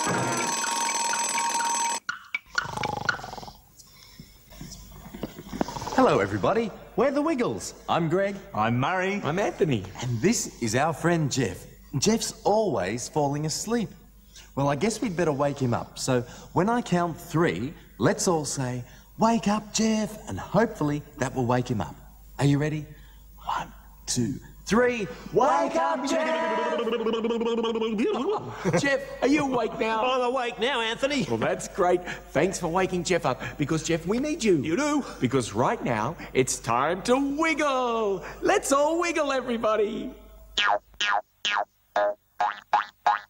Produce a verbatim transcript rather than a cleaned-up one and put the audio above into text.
Hello, everybody. We're the Wiggles. I'm Greg. I'm Murray. I'm Anthony. And this is our friend Jeff. Jeff's always falling asleep. Well, I guess we'd better wake him up. So when I count three, let's all say, "Wake up, Jeff," and hopefully that will wake him up. Are you ready? One, two, three. Wake up, Jeff! Jeff, are you awake now? I'm awake now, Anthony. Well, that's great. Thanks for waking Jeff up. Because, Jeff, we need you. You do? Because right now, it's time to wiggle. Let's all wiggle, everybody.